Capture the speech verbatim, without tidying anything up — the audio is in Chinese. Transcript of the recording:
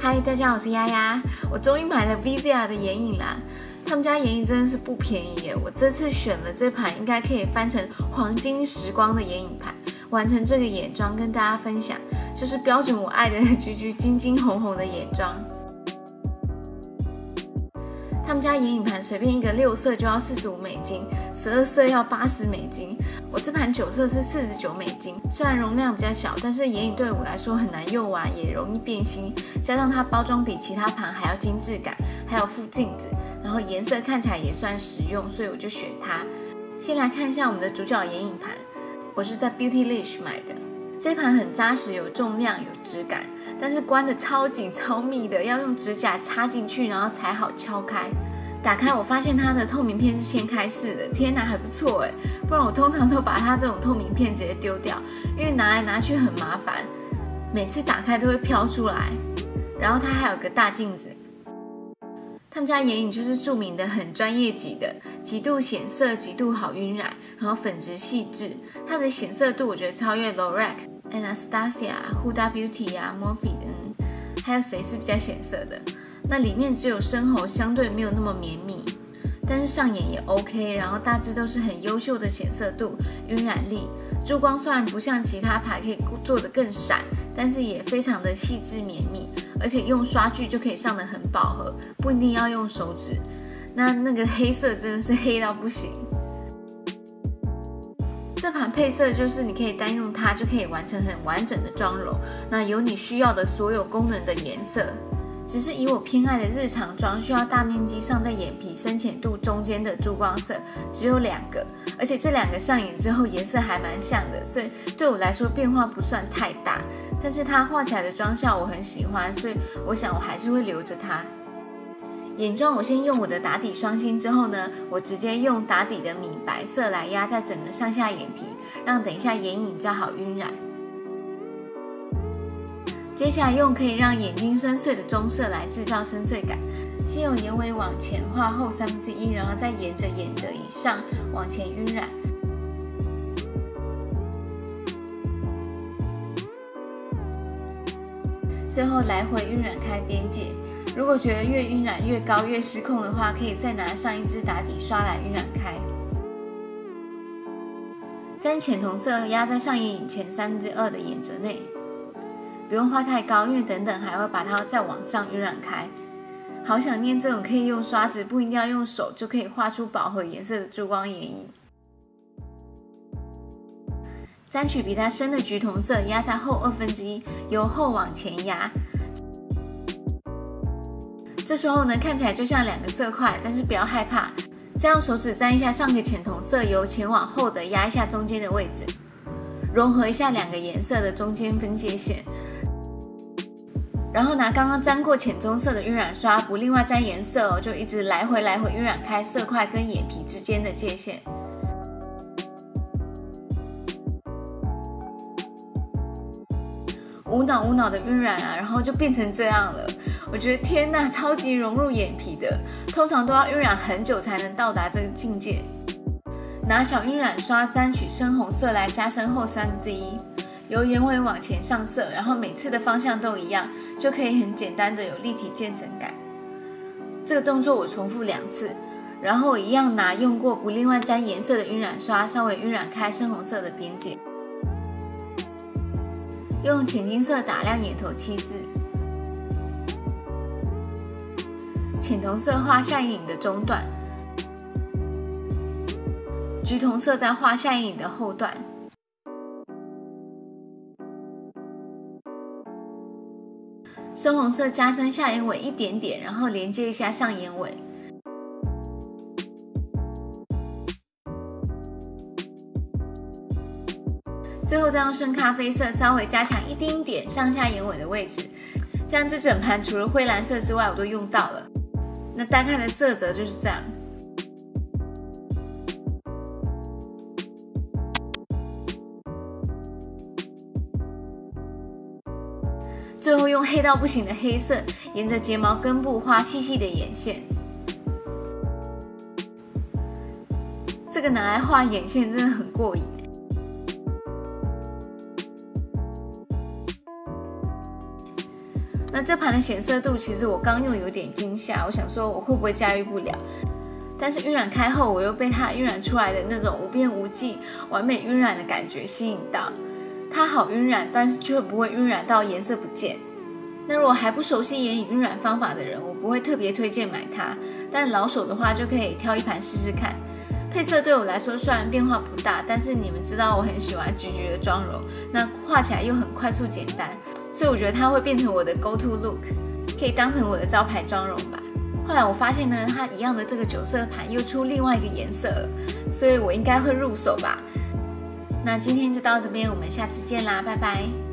嗨，大家好，我是丫丫。我终于买了 V Z R 的眼影啦，他们家眼影真的是不便宜耶。我这次选了这盘应该可以翻成黄金时光的眼影盘，完成这个眼妆跟大家分享，就是标准我爱的橘橘金金红红的眼妆。他们家眼影盘随便一个六色就要四十五美金，十二色要八十美金。我这盘九色是四十九美金，虽然容量比较小，但是眼影对我来说很难用完，也容易变形。加上它包装比其他盘还要精致感，还有附镜子，然后颜色看起来也算实用，所以我就选它。先来看一下我们的主角眼影盘，我是在 Beautylish 买的。这盘很扎实，有重量，有质感。但是关的超紧超密的，要用指甲插进去，然后才好敲开。打开我发现它的透明片是掀开式的，天哪，还不错哎！不然我通常都把它这种透明片直接丢掉，因为拿来拿去很麻烦，每次打开都会飘出来。然后它还有个大镜子。他们家眼影就是著名的很专业级的，极度显色，极度好晕染，然后粉质细致。它的显色度我觉得超越 Lorac、Anastasia、Huda Beauty 啊、Morphe， 嗯，还有谁是比较显色的？那里面只有深喉相对没有那么绵密，但是上眼也 OK， 然后大致都是很优秀的显色度、晕染力。珠光虽然不像其他牌可以做得更闪，但是也非常的细致绵密，而且用刷具就可以上得很饱和，不一定要用手指。那那个黑色真的是黑到不行。这盘配色就是你可以单用它就可以完成很完整的妆容，那有你需要的所有功能的颜色。只是以我偏爱的日常妆，需要大面积上在眼皮深浅度中间的珠光色，只有两个，而且这两个上眼之后颜色还蛮像的，所以对我来说变化不算太大。但是它画起来的妆效我很喜欢，所以我想我还是会留着它。眼妆我先用我的打底双星之后呢，我直接用打底的米白色来压在整个上下眼皮，让等一下眼影比较好晕染。接下来用可以让眼睛深邃的棕色来制造深邃感。先由眼尾往前画后三分之一，然后再沿着眼褶以上往前晕染。最后来回晕染开边界。如果觉得越晕染越高越失控的话，可以再拿上一支打底刷来晕染开。沾浅瞳色压在上眼影前三分之二的眼褶内。不用画太高，因为等等还会把它再往上晕染开。好想念这种可以用刷子，不一定要用手就可以画出饱和颜色的珠光眼影。沾取比它深的橘瞳色压在后二分之一，由后往前压。这时候呢，看起来就像两个色块，但是不要害怕。再用手指沾一下上个浅瞳色，由前往后的压一下中间的位置，融合一下两个颜色的中间分界线。然后拿刚刚沾过浅棕色的晕染刷，不另外沾颜色哦，就一直来回来回晕染开色块跟眼皮之间的界限。无脑无脑的晕染啊，然后就变成这样了。我觉得天哪，超级融入眼皮的，通常都要晕染很久才能到达这个境界。拿小晕染刷沾取深红色来加深后三分之一。由眼尾往前上色，然后每次的方向都一样，就可以很简单的有立体渐层感。这个动作我重复两次，然后我一样拿用过不另外沾颜色的晕染刷稍微晕染开深红色的边界，用浅金色打亮眼头七字，浅瞳色画下眼影的中段，橘瞳色再画下眼影的后段。深红色加深下眼尾一点点，然后连接一下上眼尾。最后再用深咖啡色稍微加强一丁点上下眼尾的位置，这样这整盘除了灰蓝色之外我都用到了。那单看的色泽就是这样。最后用黑到不行的黑色，沿着睫毛根部画细细的眼线。这个拿来画眼线真的很过瘾。 那这盘的显色度其实我刚用有点惊吓，我想说我会不会驾驭不了，但是晕染开后我又被它晕染出来的那种无边无际完美晕染的感觉吸引到。它好晕染，但是却不会晕染到颜色不见。那如果还不熟悉眼影晕染方法的人，我不会特别推荐买它，但老手的话就可以挑一盘试试看。配色对我来说虽然变化不大，但是你们知道我很喜欢橘橘的妆容，那画起来又很快速简单，所以我觉得它会变成我的 go to look， 可以当成我的招牌妆容吧。后来我发现呢，它一样的这个酒色盘又出另外一个颜色了，所以我应该会入手吧。那今天就到这边，我们下次见啦，拜拜。